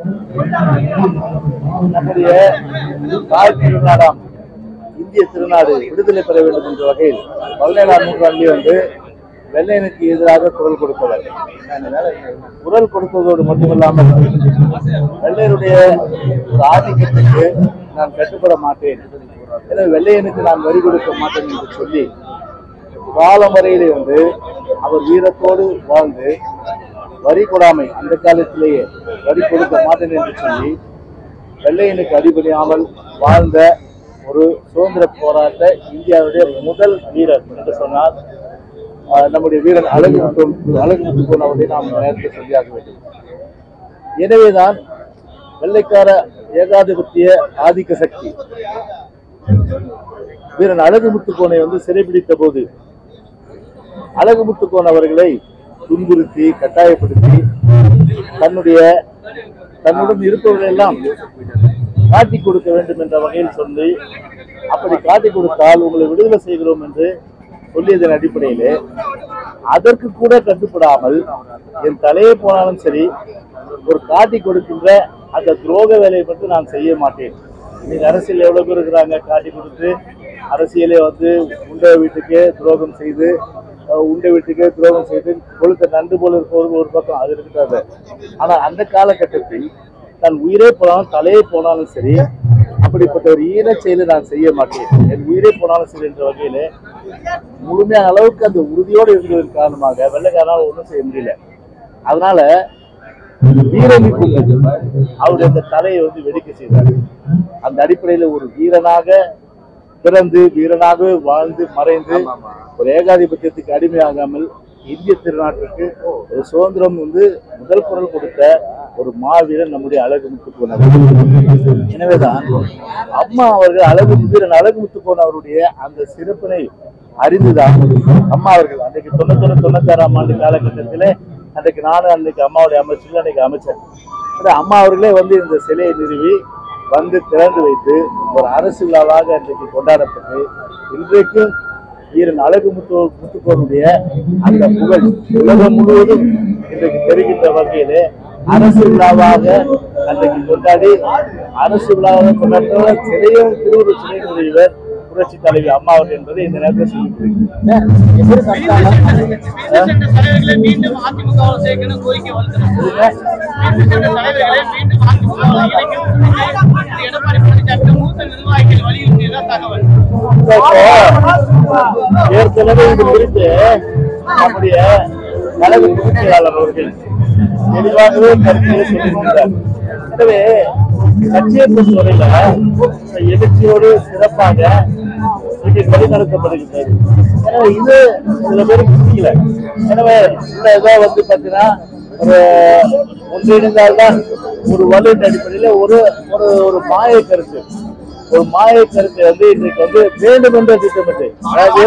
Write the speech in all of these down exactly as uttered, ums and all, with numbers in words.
நம்முடைய தாய் திருநாடாம் இந்திய திருநாடு விடுதலை பெற வேண்டும் என்ற வகையில் பதினேழாம் நூற்றாண்டிலே வந்து வெள்ளையனுக்கு எதிராக குரல் கொடுப்பவர். குரல் கொடுத்ததோடு மட்டுமில்லாமல் வெள்ளையருடைய ஒரு ஆதிக்கத்துக்கு நான் கட்டுப்பட மாட்டேன், எனவே வெள்ளையனுக்கு நான் வரி கொடுக்க மாட்டேன் என்று சொல்லி காலம் வரையிலே வந்து அவர் வீரத்தோடு வாழ்ந்து வரி கொடாமை அந்த காலத்திலேயே வரி கொடுக்க மாட்டேன் என்று சொல்லி வெள்ளையனுக்கு அடிபணியாமல் வாழ்ந்த ஒரு சுதந்திர போராட்ட இந்தியாவுடைய முதல் வீரர் என்று சொன்னால் நம்முடைய வீரன் அழகு அழகு முத்துக்கோன் அவர்களை நாம் நேரத்தில் சொல்லியாக வேண்டும். எனவேதான் வெள்ளைக்கார ஏகாதிபத்திய ஆதிக்க சக்தி வீரன் அழகு முத்துக்கோனை வந்து சிறைபிடித்த போது அழகு முத்துக்கோன் அவர்களை துன்புறுத்தி கட்டாயப்படுத்தி தன்னுடைய தன்னுடன் இருப்பவர்கள் எல்லாம் காட்டி கொடுக்க வேண்டும் என்ற வகையில் சொல்லி அப்படி காட்டி கொடுத்தால் உங்களை விடுதலை செய்கிறோம் என்று சொல்லியதன் அடிப்படையிலே அதற்கு கூட கட்டுப்படாமல் என் தலையே போனாலும் சரி ஒரு காட்டி கொடுக்கின்ற அந்த துரோக வேலையை மட்டும் நான் செய்ய மாட்டேன். இன்னைக்கு அரசியல் எவ்வளவு பேர் இருக்கிறாங்க, காட்டி கொடுத்து அரசியலே வந்து உண்ட வீட்டுக்கே துரோகம் செய்து உண்ட வீட்டுக்கே துரோகம் செய்து கொளுத்த நண்டு போல இருப்பவர்கள் ஒரு பக்கம் அது இருக்கிறது. ஆனால் அந்த காலகட்டத்தில் நான் உயிரே போனாலும் தலையே போனாலும் சரி அப்படிப்பட்ட ஒரு ஈன செயலை நான் செய்ய மாட்டேன், என் உயிரே போனாலும் சரி என்ற வகையில முழுமையான அளவுக்கு அந்த உறுதியோடு இருந்ததன் காரணமாக வெள்ளைக்காரனால் ஒன்றும் செய்ய முடியல. அதனால வீரனை கொண்டு அவருடைய அந்த தலையை வந்து வெடிக்க செய்தார். அந்த அடிப்படையில ஒரு வீரனாக பிறந்து வீரனாக வாழ்ந்து மறைந்து ஒரு ஏகாதிபத்தியத்துக்கு அடிமையாகாமல் இந்திய திருநாட்டிற்கு ஒரு சுதந்திரம் வந்து முதல் குரல் கொடுத்த ஒரு மாவீரன் நம்முடைய அழகு முத்துக்கோன் அவர்கள். எனவேதான் அம்மா அவர்கள் அழகு வீரன் அழகு முத்துக்கோன் அவருடைய அந்த சிறப்பினை அறிந்துதான் அம்மா அவர்கள் அன்றைக்கு தொண்ணூத்தி தொண்ணூத்தி ஆறாம் ஆண்டு காலகட்டத்திலே அன்றைக்கு நானும் அன்றைக்கு அம்மாவுடைய அமைச்சர்கள் அன்றைக்கு அமைச்சர் அம்மா அவர்களே வந்து இந்த சிலையை நிறுவி வந்து திறந்து வைத்து ஒரு அரசு விழாவாக அன்றைக்கு கொண்டாடப்பட்டு இன்றைக்கும் வீரன் அழகு முத்து முத்துக்கோனுடைய அந்த புகழ் உலகம் முழுவதும் இன்றைக்கு தெரிகின்ற வகையிலே அரசு விழாவாக அன்றைக்கு கொண்டாடி அரசு விழாவாக கொண்டாடுற சிலையும் திருவுரு சிலை நிறுவியவர் புரட்சி தலைவி அம்மா அவர்கள் என்பதை இந்த நேரத்தில் ஏற்கனவே இது குறித்து நம்முடைய கழக பொதுச்செயலாளர் அவர்கள் தெளிவாகவே கருத்துக்களை சொல்லியிருக்கிறார். எனவே கட்சியை பொறுத்தவரையில எழுச்சியோடு சிறப்பாக இன்னைக்கு வழிநடத்தப்படுகின்றது. எனவே இது சில பேருக்கு புரியல. எனவே இந்த இதை வந்து பாத்தீங்கன்னா ஒரு ஒன்றிணைந்தால்தான் ஒரு வலுவின் அடிப்படையில ஒரு ஒரு மாய கருத்து ஒரு மாய கருத்து வந்து இன்னைக்கு வந்து வேண்டும் என்ற திட்டமிட்டு அதாவது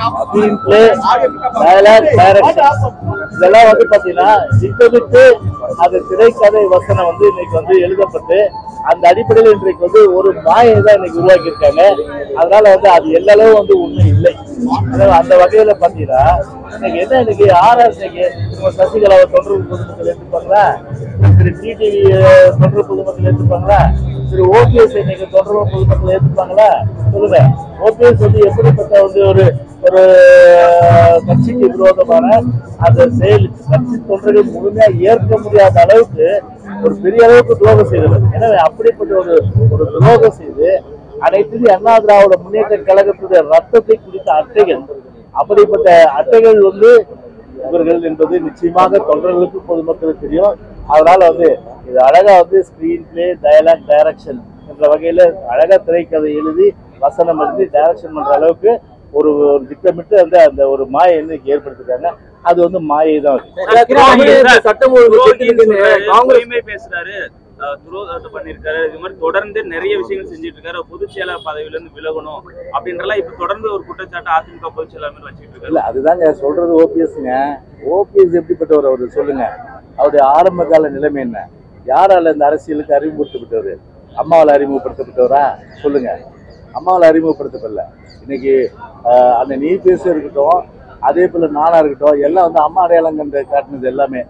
இதெல்லாம் வந்து பாத்தீங்கன்னா திட்டமிட்டு அந்த திரைக்கதை வசனம் வந்து இன்னைக்கு வந்து எழுதப்பட்டு அந்த அடிப்படையில் இன்றைக்கு வந்து ஒரு மாயை தான் இன்னைக்கு உருவாக்கி இருக்காங்க. அதனால வந்து அது எல்லாளவு வந்து உண்மை இல்லை. அந்த வகையில பாத்தீங்கன்னா இன்னைக்கு என்ன இன்னைக்கு ஆர்ஆர் இன்னைக்கு சசிகலாவை தொடர்பு பொதுமக்கள் எடுத்துப்பாங்களா, திரு டிடிவி தொடர்பு பொதுமக்கள் எடுத்துப்பாங்களா, திரு ஓபிஎஸ் இன்னைக்கு தொடர்பு பொதுமக்கள் ஏற்றுப்பாங்களா சொல்லுங்க. ஓபிஎஸ் வந்து எப்படிப்பட்ட வந்து ஒரு ஒரு கட்சிக்கு விரோதமான அந்த செயல் கட்சி தொண்டர்கள் முழுமையா ஏற்க முடியாத அளவுக்கு ஒரு பெரிய அளவுக்கு துரோகம் செய்தது. எனவே அப்படிப்பட்ட ஒரு ஒரு துரோகம் செய்து அனைத்து இந்திய அண்ணா திராவிட முன்னேற்ற கழகத்துடைய ரத்தத்தை குறித்த அட்டைகள் அப்படிப்பட்ட அட்டைகள் வந்து இவர்கள் என்பது நிச்சயமாக தொண்டர்களுக்கு பொதுமக்களுக்கு தெரியும். அதனால வந்து இது அழகா வந்து ஸ்கிரீன் பிளே டயலாக் டைரக்ஷன் என்ற வகையில அழகா திரைக்கதை எழுதி வசனம் எழுதி டைரக்ஷன் பண்ற அளவுக்கு ஒரு ஒரு திட்டமிட்டு வந்து அந்த ஒரு மாயை இன்னைக்கு ஏற்படுத்திருக்காங்க. அது வந்து மாயை தான். சட்டம் ஒழுங்கு பேசுறாரு, துரோகத்தை பண்ணிருக்காரு, இது மாதிரி தொடர்ந்து நிறைய விஷயங்கள் செஞ்சுட்டு இருக்காரு, பொதுச் செயலாளர் பதவியில இருந்து விலகணும் அப்படின்றலாம் இப்ப தொடர்ந்து ஒரு குற்றச்சாட்டு அதிமுக பொதுச் செயலாளர் வச்சுட்டு இருக்காரு. இல்ல அதுதாங்க சொல்றது. ஓபிஎஸ்ங்க ஓபிஎஸ் எப்படிப்பட்டவர் அவர் சொல்லுங்க. அவருடைய ஆரம்ப கால நிலைமை என்ன? யாரால இந்த அரசியலுக்கு அறிமுகப்படுத்தப்பட்டவர்? அம்மாவால் அறிமுகப்படுத்தப்பட்டவரா சொல்லுங்க. அம்மாவால் அறிமுகப்படுத்தப்படல. இன்னைக்கு அந்த நீ பேச இருக்கட்டும், அதே போல நானா இருக்கட்டும், எல்லாம் வந்து அம்மா அடையாளம் கண்டு காட்டினது எல்லாமே.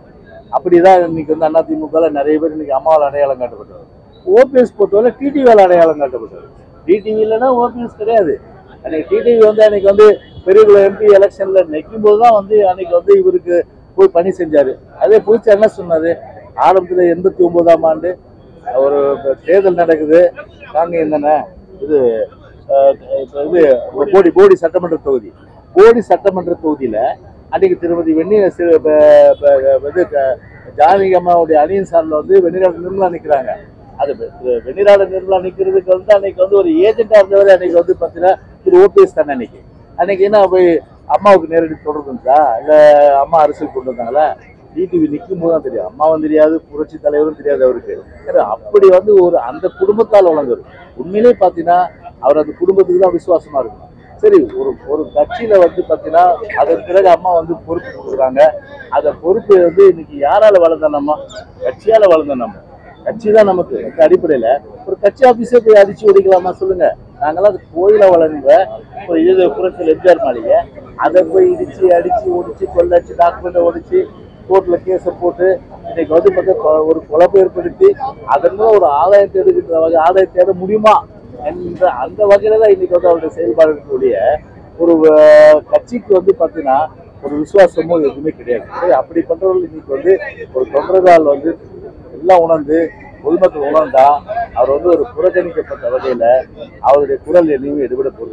அப்படிதான் இன்னைக்கு வந்து அதிமுக நிறைய பேர் இன்னைக்கு அம்மாவால் அடையாளம் காட்டப்பட்டவர். ஓபிஎஸ் பொறுத்தவரை டிடிவியால் அடையாளம் காட்டப்பட்டவர். டிடிவி இல்லைன்னா ஓபிஎஸ் கிடையாது. அன்னைக்கு டிடிவி வந்து அன்னைக்கு வந்து பெரியகுளம் எம்பி எலெக்ஷன்ல நிற்கும் போதுதான் வந்து அன்னைக்கு வந்து இவருக்கு போய் பணி செஞ்சாரு. அதே புதுச்சா என்ன சொன்னாரு, ஆரம்பத்துல எண்பத்தி ஒன்பதாம் ஆண்டு ஒரு தேர்தல் நடக்குது காங்கேயம் தானே, இது இது போடி போடி சட்டமன்ற தொகுதி போடி சட்டமன்ற தொகுதியில அன்னைக்கு திருமதி வெண்ணி இது ஜானகி அம்மாவுடைய அணியின் சார்பில் வந்து வெண்ணிராட நிர்மலா நிற்கிறாங்க. அது வெண்ணிராட நிர்மலா நிற்கிறதுக்கு வந்து அன்னைக்கு வந்து ஒரு ஏஜென்டா இருந்தவரை அன்னைக்கு வந்து பார்த்தீங்கன்னா திரு ஓபிஎஸ் தானே. அன்னைக்கு அன்னைக்கு என்ன போய் அம்மாவுக்கு நேரடி தொடர்பு இருந்துச்சா, இல்லை அம்மா அரசியல் கொண்டு வந்தாங்களா? டிடிவி நிற்கும் போது தான் தெரியும், அம்மாவும் தெரியாது, புரட்சி தலைவரும் தெரியாது அவருக்கு. அப்படி வந்து ஒரு அந்த குடும்பத்தால் வழங்குறது. உண்மையிலே பார்த்தீங்கன்னா அவர் அந்த குடும்பத்துக்கு தான் விசுவாசமா இருக்கும். சரி, ஒரு ஒரு கட்சியில வந்து பார்த்தீங்கன்னா அதன் பிறகு அம்மா வந்து பொறுப்பு கொடுக்குறாங்க. அந்த பொறுப்பு வந்து இன்னைக்கு யாரால வளர்ந்த நம்ம, கட்சியால வளர்ந்த நம்ம. கட்சி தான் நமக்கு இந்த அடிப்படையில ஒரு கட்சி ஆபீஸே போய் அடிச்சு ஒடிக்கலாமா சொல்லுங்க? நாங்கெல்லாம் அது கோயில வளர்ந்த ஒரு இது புரட்சியில் எம்ஜிஆர் மாளிகை, அதை போய் இடிச்சு அடிச்சு ஒடிச்சு கொள்ளடிச்சு டாக்குமெண்ட் ஒடிச்சு கோர்ட்ல கேஸை போட்டு இன்னைக்கு வந்து பார்த்தா ஒரு குழப்பம் ஏற்படுத்தி அதன் மூலம் ஒரு ஆதாயம் தேடுகின்ற வகை ஆதாயம் தேட முடியுமா என்ற அந்த வகையில தான் இன்னைக்கு வந்து அவருடைய செயல்பாடுகளுடைய ஒரு கட்சிக்கு வந்து பார்த்தீங்கன்னா ஒரு விசுவாசமும் எதுவுமே கிடையாது. அப்படி பண்றவர்கள் இன்னைக்கு வந்து ஒரு தொண்டர்கள் வந்து எல்லாம் உணர்ந்து பொதுமக்கள் உணர்ந்தா அவர் வந்து ஒரு புறக்கணிக்கப்பட்ட வகையில அவருடைய குரல் எதுவுமே எடுபட போறது.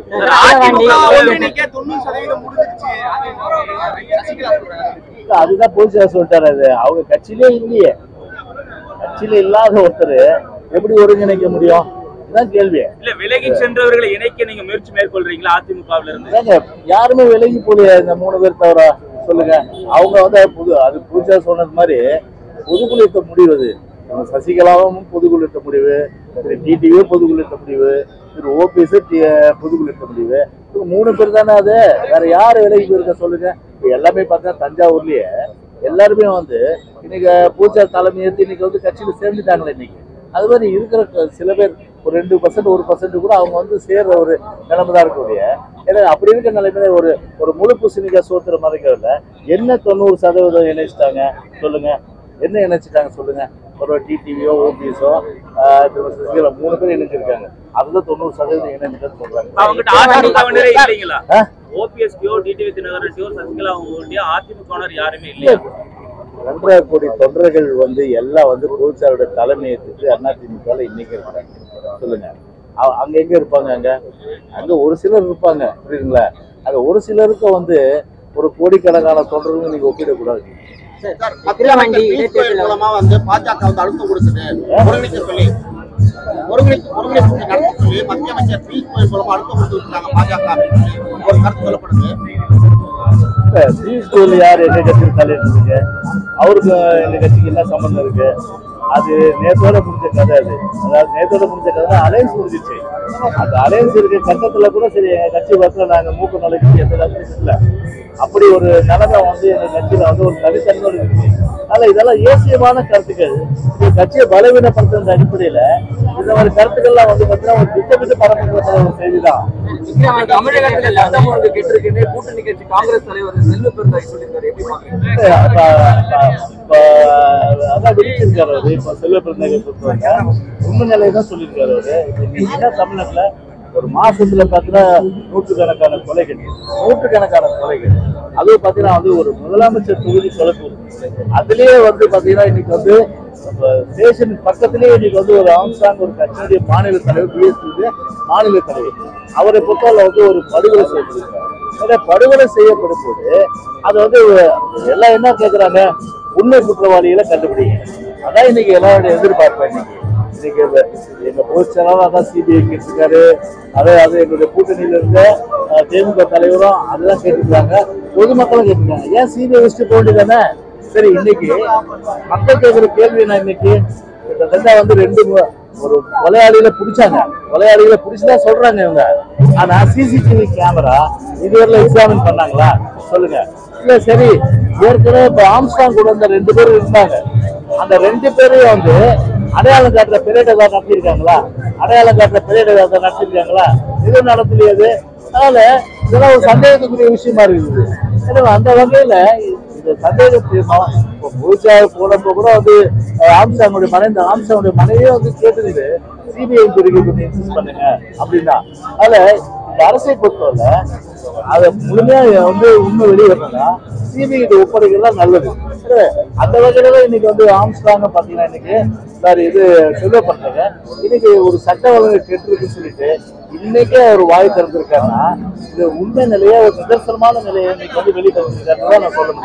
அதுதான் போலீஸ் சொல்லிட்டாரு. அது அவங்க கட்சியிலே இல்லையே, கட்சியில இல்லாத ஒருத்தர் எப்படி ஒருங்கிணைக்க முடியும்? இதுதான் கேள்வி. இல்ல விலகி சென்றவர்களை இணைக்க நீங்க முயற்சி மேற்கொள்றீங்களா அதிமுகவில் இருந்து? யாருமே விலகி போலியா இந்த மூணு பேர் தவிர சொல்லுங்க. அவங்க வந்து புது அது புதுசா சொன்னது மாதிரி பொதுக்குழுத்த முடிவு, அது சசிகலாவும் பொதுக்குழுத்த முடிவு, திரு டிடிவியும் பொதுக்குழுத்த முடிவு, திரு ஓபிஎஸ் பொதுக்குழுத்த முடிவு. மூணு பேர் தானே. அது வேற யாரு விலகி போயிருக்க சொல்லுங்க? எல்லாமே பார்த்தா தஞ்சாவூர்லயே எல்லாருமே வந்து இன்னைக்கு பூஜா தலைமை ஏற்று இன்னைக்கு வந்து கட்சியில சேர்ந்துட்டாங்களே. இன்னைக்கு அது மாதிரி இருக்கிற சில பேர் ஒரு ரெண்டு பர்சன்ட் ஒரு பர்சன்ட் கூட அவங்க வந்து சேர்ற ஒரு நிலைமை தான் இருக்கக்கூடிய. ஏன்னா அப்படி இருக்கிற நிலைமையில ஒரு ஒரு முழு பூசணிக்கா சோத்துற மறைக்கிறதுல என்ன தொண்ணூறு சதவீதம் இணைச்சிட்டாங்க சொல்லுங்க? என்ன இணைச்சிட்டாங்க சொல்லுங்க? ஒரு டிடிவியோ ஓபிஎஸோ மூணு பேர் இணைஞ்சிருக்காங்க. அதுதான் தொண்ணூறு சதவீதம் இணைஞ்சிட்டு சொல்றாங்க. ஒன்றரை கோடி தொண்டர்கள் வந்து எல்லாம் வந்து பொதுச்சாரோட தலைமை ஏற்றுட்டு அதிமுக இன்னைக்கு இருக்காங்க சொல்லுங்க. அங்க எங்க இருப்பாங்க? அங்க அங்க ஒரு சிலர் இருப்பாங்க, புரியுதுங்களா? அங்க ஒரு சிலருக்கு வந்து ஒரு கோடிக்கணக்கான தொண்டர்கள் நீங்க ஒப்பிடக்கூடாது. மூலமா வந்து பாஜக வந்து அழுத்தம் கொடுத்தது ஒருங்கிணைக்க சொல்லி ஒருங்கிணைப்பு ஒருங்கிணைப்பு நடத்த சொல்லி மத்திய அமைச்சர் பியூஷ் கோயல் மூலமா அழுத்தம் கொடுத்து விட்டாங்க பாஜக ஒரு கருத்து சொல்லப்படுது. பியூஷ் கோயல் யார்? எங்க கட்சியில் தலையிட்டு இருக்கு? அவருக்கு எங்க கட்சிக்கு என்ன சம்பந்தம் இருக்கு? அது நேத்தோட முடிஞ்ச கதை. அது அதாவது நேத்தோட முடிஞ்ச கதை அலையன்ஸ் முடிஞ்சிச்சு. அந்த அலையன்ஸ் இருக்க கட்டத்துல கூட சரி எங்க கட்சி பக்கத்துல நாங்க மூக்கு நுழைக்கு எந்த கட்சியும் இல்லை. அப்படி ஒரு நிலைமை வந்து எங்க கட்சியில வந்து ஒரு தனித்தன்மையோடு இருக்கு. அதனால இதெல்லாம் ஏசியமான கருத்துக்கள். கட்சியை பலவீனப்படுத்துற அடிப்படையில இந்த மாதிரி கருத்துக்கள்லாம் வந்து பார்த்தீங்கன்னா ஒரு திட்டமிட்டு பரப்புகிற ஒரு செய்திதான். தமிழகத்தில் சட்டம் ஒழுங்கு கெட்டிருக்குன்னு கூட்டணி கட்சி காங்கிரஸ் தலைவர் செல்வ பெருந்தாய் சொல்லியிருக்காரு. எப்படி பாக்குறீங்க? அதான் விழிச்சிருக்காரு அவரு. இப்ப செல்வ பெருந்தாயை பொறுத்தவரைக்கும் உண்மை நிலையை தான் சொல்லியிருக்காரு அவரு. இன்னைக்கு தமிழ்நாட்டுல ஒரு மாசத்துல பாத்தீங்கன்னா நூற்றுக்கணக்கான கொலைகள் நூற்றுக்கணக்கான கொலைகள் அதுவும் பாத்தீங்கன்னா வந்து ஒரு முதலமைச்சர் தொகுதி கொலைப்பு. அதுலயே வந்து பாத்தீங்கன்னா இன்னைக்கு வந்து ஸ்டேஷன் பக்கத்திலேயே இன்னைக்கு வந்து ஒரு ஆம்சாங் ஒரு கட்சியுடைய மாநில தலைவர் பிஎஸ்பி மாநில தலைவர் அவரை பொறுத்தவரை வந்து ஒரு படுகொலை செய்யப்பட்டிருக்காரு. படுகொலை செய்யப்படும் போது அது வந்து எல்லாம் என்ன கேட்கறாங்க? உண்மை குற்றவாளிகளை கண்டுபிடிங்க. அதான் இன்னைக்கு எல்லாருடைய எதிர்பார்ப்பேன். இன்னைக்கு இன்னைக்கு எங்க பொதுச்செயலாளர் அதான் சிபிஐ கேட்டிருக்காரு. அதே அது எங்களுடைய கூட்டணியில இருந்த திமுக தலைவரும் அதெல்லாம் கேட்டிருக்காங்க, பொதுமக்களும் கேட்டிருக்காங்க. ஏன் சிபிஐ வச்சுட்டு போக வேண்டியதானே? சரி, இன்னைக்கு மக்கள் கேட்கிற கேள்வி என்ன? இன்னைக்கு கிட்டத்தட்ட வந்து ரெண்டு ஒரு கொலையாளியில பிடிச்சாங்க. கொலையாளிகளை பிடிச்சுதான் சொல்றாங்க இவங்க. ஆனா சிசிடிவி கேமரா இதுவரையில எக்ஸாமின் பண்ணாங்களா சொல்லுங்க? இல்ல. சரி, ஏற்கனவே இப்ப ஆம்ஸ்டாங் கூட இந்த ரெண்டு பேரும் இருந்தாங்க. அந்த ரெண்டு பேரையும் வந்து அடையாளம் காட்டுற பெரியட் ஏதாவது நடத்திருக்காங்களா? அடையாளம் காட்டுற பெரியட் ஏதாவது நடத்திருக்காங்களா? எதுவும் நடத்தலையாது. அதனால இதெல்லாம் ஒரு சந்தேகத்துக்குரிய விஷயமா இருக்குது. எனவே அந்த வகையில சந்தேகம் தீர்மானம் இப்போ பொதுச்சாக போனப்போ கூட வந்து ஆம்சாங்குடைய மனைவி ஆம்சாங்குடைய மனைவியே வந்து கேட்டுக்கிட்டு சிபிஐ பிரிவு கொஞ்சம் இன்சிஸ்ட் பண்ணுங்க அப்படின்னா அதுல இந்த அரசை பொறுத்தவரை அதை முழுமையா வந்து உண்மை வெளியே வரணும்னா சிபிஐ ஒப்படைக்கிறது நல்லது. அந்த வகையில இன்னைக்கு வந்து ஆம்ஸ்டாங்க பாத்தீங்கன்னா இன்னைக்கு சார் இது சொல்லப்படுறாங்க இன்னைக்கு ஒரு சட்ட ஒழுங்கு கெட்டுருக்குன்னு சொல்லிட்டு இன்னைக்கே ஒரு வாய் திறந்திருக்காருன்னா இது உண்மை நிலையா ஒரு நிதர்சனமான நிலையை இன்னைக்கு வந்து வெளியே தந்திருக்காருன்னு நான் சொல்ல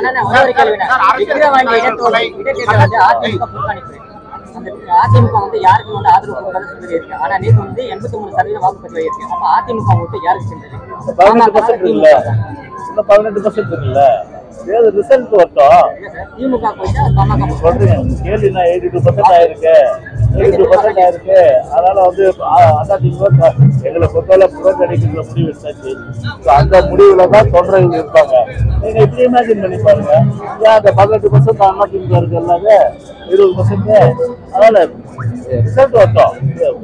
முடியும். அதிமுக வந்து யாருக்கு வந்து ஆதரவு கொடுக்காதுன்னு சொல்லி இருக்கு. ஆனா நேற்று வந்து எண்பத்தி மூணு சதவீதம் வாக்குப்பதிவு இருக்கு. அப்ப அதிமுக ஓட்டு யாருக்கு சென்றது? பதினெட்டு பர்சன்ட் இல்ல, இன்னும் பதினெட்டு பர்சன்ட் இல்ல. ரிசல்ட் வரட்டும். திமுக போயிட்டு பாமக சொல்றீங்க கேள்வினா எயிட்டி டூ பர்சன்ட் ஆயிருக்கு, எயிட்டி டூ பர்சன்ட் ஆயிருக்கு. அதனால வந்து அதிமுக எங்களை பொறுத்தவரை புறக்கணிக்கிற முடிவு எடுத்தாச்சு. அந்த முடிவுல தான் தொண்டர்கள் இருப்பாங்க. நீங்க இப்படி இமேஜின் பண்ணி பாருங்க, ஏன் அந்த பதினெட்டு பர்சன்ட் அதிமுக இருக்கு இல்லாத இருபது பர்சன்ட். அதனால ரிசல்ட் வரட்டும்,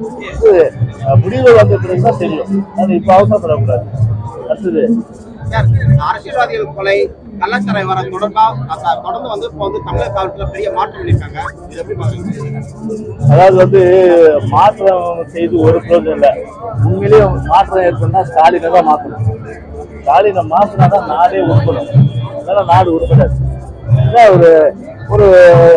முடிவு வந்த பிறகுதான் தெரியும். அது இப்ப அவசரப்படக்கூடாது. அடுத்தது அரசியல்வாதிகள் கொலை கள்ளச்சாரை வர தொடர்பா தொடர்ந்து வந்து இப்போ வந்து தமிழக காவல்துறை பெரிய மாற்றம் பண்ணிருக்காங்க. இது எப்படி பாக்குறீங்க? அதாவது வந்து மாற்றம் செய்து ஒரு பிரயோஜனம் இல்லை. உண்மையிலேயே மாற்றம் ஏற்படுனா ஸ்டாலினை தான் மாற்றணும். ஸ்டாலினை மாற்றினா தான் நாடே உருப்படும். அதனால நாடு உருப்படாது. ஒரு ஒரு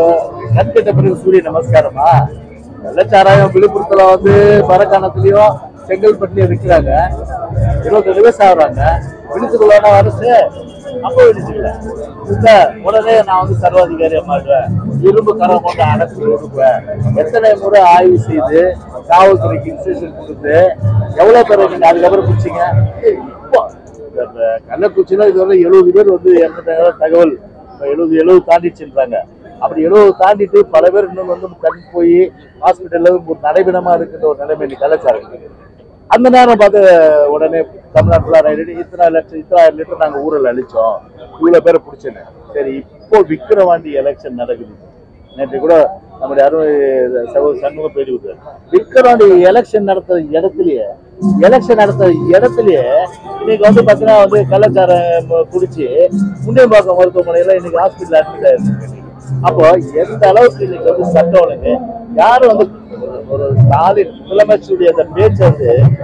கண்கட்ட பிறகு சூரிய நமஸ்காரமா வெள்ளச்சாராயம் விழுப்புரத்துல வந்து மரக்காணத்துலயும் செங்கல்பட்டுலயும் விற்கிறாங்க. இருபத்தெட்டு பேர் சாகுறாங்க. விழுத்துக்குள்ள அரசு அப்போ விடுச்சுக்கல இல்ல உடனே நான் வந்து சர்வாதிகாரியா மாறுவேன், இரும்பு கரம் கொண்டு அடைச்சு கொடுப்பேன். எத்தனை முறை ஆய்வு செய்து காவல்துறைக்கு இன்ஸ்ட்ரக்ஷன் கொடுத்து எவ்வளவு பேர் நீங்க அதுக்கப்புறம் பிடிச்சிங்க? இப்போ கள்ளக்குறிச்சியில இதுவரை எழுபது பேர் வந்து இறந்துட்டாங்க தகவல். எழுபது எழுபது தாண்டிச்சுன்றாங்க. அப்படி எழுபது தாண்டிட்டு பல பேர் இன்னும் வந்து கண் போய் ஹாஸ்பிட்டல்ல ஒரு நடைபெணமா இருக்கின்ற ஒரு நிலைமை இன்னைக்கு கலாச்சாரம். அந்த நேரம் பார்த்து உடனே தமிழ்நாட்டுல இத்தனை லட்சம் இத்தனை லிட்டர் நாங்க ஊரில் அழிச்சோம், இவ்வளவு பேரை பிடிச்சேன்னு. சரி, இப்போ விக்கிரவாண்டி எலெக்ஷன் நடக்குது. நேற்று கூட நம்முடைய அருமை சகோதர சண்முகம் பேடி விட்டார். விக்கிரவாண்டி எலெக்ஷன் நடத்த இடத்துலயே எலெக்ஷன் நடத்த இடத்துலயே இன்னைக்கு வந்து பாத்தீங்கன்னா வந்து கள்ளச்சாரம் குடிச்சு முண்டியம்பாக்கம் மருத்துவமனையில இன்னைக்கு ஹாஸ்பிட்டல் அட்மிட் ஆயிருக்கு. அப்போ எந்த அளவுக்கு இன்னைக்கு வந்து சட்டம் ஒழுங்கு யாரும் வந்து ஒரு ஸ்டாலின் முதலமைச்சருடைய அந்த பேச்சு வந்து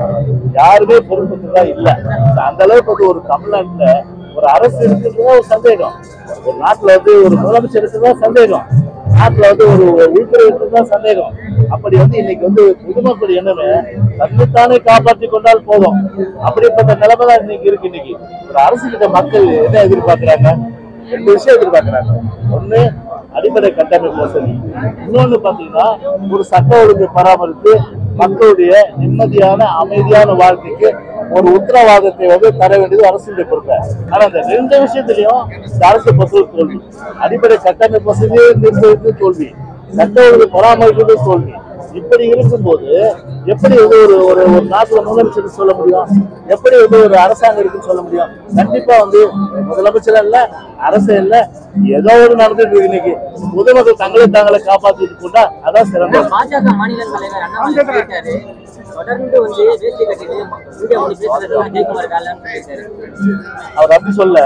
யாருமே பொறுப்புதான் இல்லை. அந்த அளவுக்கு வந்து ஒரு தமிழ்நாட்டுல ஒரு அரசு இருக்கிறதுதான் ஒரு சந்தேகம், ஒரு நாட்டுல வந்து ஒரு முதலமைச்சர் இருக்கிறதா சந்தேகம், நாட்டுல வந்து ஒரு உள்துறை இருக்கிறதுதான் சந்தேகம். அப்படி வந்து இன்னைக்கு வந்து பொதுமக்கள் என்னன்னு தன்னைத்தானே காப்பாற்றி கொண்டால் போதும். அப்படிப்பட்ட நிலைமை தான் இன்னைக்கு இருக்கு. இன்னைக்கு ஒரு அரசு கிட்ட மக்கள் என்ன எதிர்பார்க்கிறாங்க? ரெண்டு விஷயம் எதிர்பார்க்கிறாங்க. ஒண்ணு அடிப்படை கட்டமைப்பு வசதி, இன்னொன்னு பாத்தீங்கன்னா ஒரு சட்ட ஒழுங்கு பராமரித்து மக்களுடைய நிம்மதியான அமைதியான வாழ்க்கைக்கு ஒரு உத்தரவாதத்தை வந்து தர வேண்டியது அரசுடைய பொறுப்பு. ஆனா இந்த ரெண்டு விஷயத்திலையும் இந்த அரசு பொறுத்தவரை தோல்வி. அடிப்படை கட்டமைப்பு வசதியை நிர்வகித்து தோல்வி, சட்ட ஒழுங்கு பராமரிப்பது தோல்வி. இப்படி இருக்கும்போது எப்படி வந்து ஒரு ஒரு ஒரு நாட்டுல முதலமைச்சர் சொல்ல முடியும்? எப்படி வந்து ஒரு அரசாங்கம் இருக்குன்னு சொல்ல முடியும்? கண்டிப்பா வந்து முதலமைச்சர் இல்ல, அரசு இல்ல, ஏதோ ஒரு நடந்துட்டு இருக்கு. இன்னைக்கு பொதுமக்கள் தங்களை தாங்களை காப்பாற்றிட்டு கொண்டா அதான் சிறந்த. பாஜக மாநில தலைவர் அண்ணாமலை தொடர்ந்து வந்து வேஷ்டி கட்டிட்டு இந்தியா மொழி பேசுறதுலாம் ஜெயக்குமார் காலம் அவர் அப்படி சொல்ல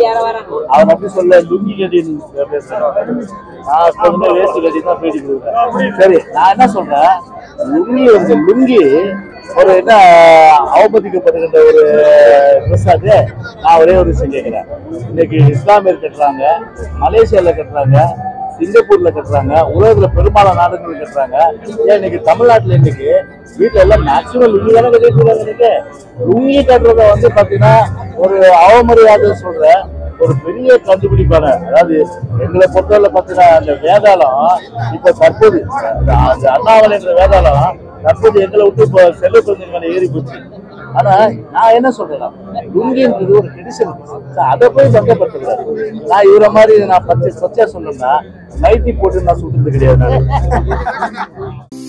அவர் அப்படி சொல்ல லுங்கி கட்டின்னு பேசுறேன். நான் எப்போதுமே வேஷ்டி கட்டி தான் பேட்டி கொடுக்குறேன். சரி, நான் என்ன சொல்றேன், லுங்கி வந்து லுங்கி ஒரு என்ன அவமதிக்கப்படுகின்ற ஒரு ட்ரெஸ். அது நான் ஒரே ஒரு விஷயம் கேட்கிறேன். இன்னைக்கு இஸ்லாமியர் கட்டுறாங்க, மலேசியால கட்டுறாங்க, சிங்கப்பூர்ல கட்டுறாங்க, உலகத்துல பெரும்பாலான நாடுகள் கட்டுறாங்க. ஏன் இன்னைக்கு தமிழ்நாட்டுல இன்னைக்கு வீட்டுல எல்லாம் மேக்சிமம் லுங்கி தானே கட்டிட்டு இருக்காங்க. இன்னைக்கு லுங்கி கட்டுறத வந்து பாத்தீங்கன்னா ஒரு அவமரியாதை சொல்ற ஒரு பெரிய கண்டுபிடிப்பான. அதாவது எங்களை பொறுத்தவரை பாத்தீங்கன்னா அந்த வேதாளம் இப்ப தற்போது அண்ணாமலை என்ற வேதாளம் தற்போது எங்களை விட்டு இப்போ செல்வ குழந்தை மேல ஏறி போச்சு. ஆனா நான் என்ன சொல்றேன், லுங்கின்றது ஒரு ட்ரெடிஷன், அதை போய் சந்தேகப்படுத்தக்கூடாது. நான் இவரை மாதிரி நான் பச்சை சொச்சா சொன்னோம்னா நைட்டி போட்டு நான் சுட்டுறது கிடையாது.